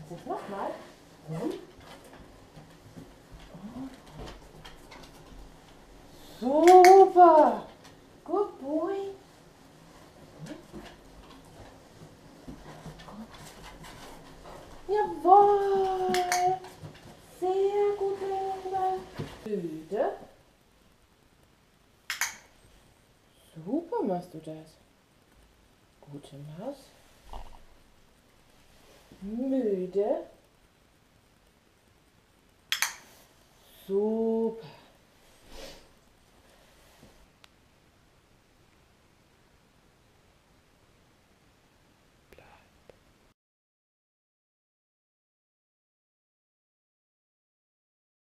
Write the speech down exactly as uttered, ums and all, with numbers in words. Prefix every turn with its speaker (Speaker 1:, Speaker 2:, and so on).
Speaker 1: Jetzt nochmal. Und? Super! Good boy! Jawohl! Sehr gut, Junge! Müde? Super machst du das. Gute Maus. Müde? So.